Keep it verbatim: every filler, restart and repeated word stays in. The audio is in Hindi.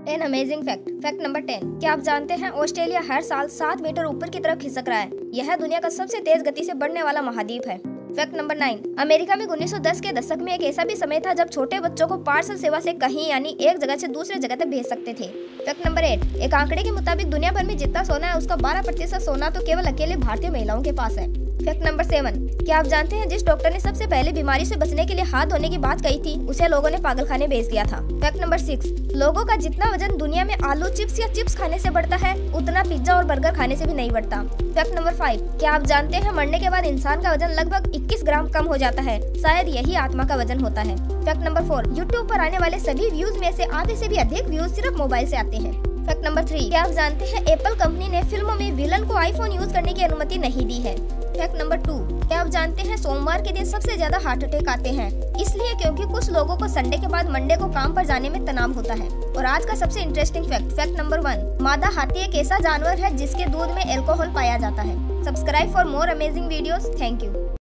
N amazing fact fact number ten. क्या आप जानते हैं ऑस्ट्रेलिया हर साल सात मीटर ऊपर की तरफ खिसक रहा है। यह दुनिया का सबसे तेज गति से बढ़ने वाला महाद्वीप है। Fact number nine. अमेरिका में उन्नीस सौ दस के दशक में एक ऐसा भी समय था जब छोटे बच्चों को पार्सल सेवा से कहीं यानी एक जगह से दूसरे जगह तक भेज सकते थे। Fact number eight. एक आंकड़े के मुताबिक दुनिया भर में जितना सोना है उसका बारह प्रतिशत सोना तो केवल अकेले भारतीय महिलाओं के पास है। Fact number seven. क्या आप जानते हैं जिस डॉक्टर ने सबसे पहले बीमारी से बचने के लिए हाथ धोने की बात कही थी उसे लोगों ने पागलखाने भेज दिया था। Fact number six. लोगों का जितना वजन दुनिया में आलू चिप्स या चिप्स खाने से बढ़ता है उतना पिज्जा और बर्गर खाने से भी नहीं बढ़ता। Fact number five. क्या आप जानते हैं मरने के बाद इंसान का वजन लगभग इक्कीस ग्राम कम हो जाता है। शायद यही आत्मा का वजन होता है। Fact number four. यूट्यूब पर आने वाले सभी व्यूज में से आधे से भी अधिक व्यूज सिर्फ मोबाइल से आते हैं। Fact number three. क्या आप जानते हैं एप्पल कंपनी ने फिल्मों में विलन को आईफोन यूज करने की अनुमति नहीं दी है। Fact number two. क्या आप जानते हैं सोमवार के दिन सबसे ज्यादा हार्ट अटैक आते हैं इसलिए क्योंकि कुछ लोगों को संडे के बाद मंडे को काम पर जाने में तनाव होता है। और आज का सबसे interesting fact fact number one. मादा हाथी एक ऐसा जानवर है जिसके दूध में अल्कोहल पाया जाता है। Subscribe for more amazing videos. Thank you.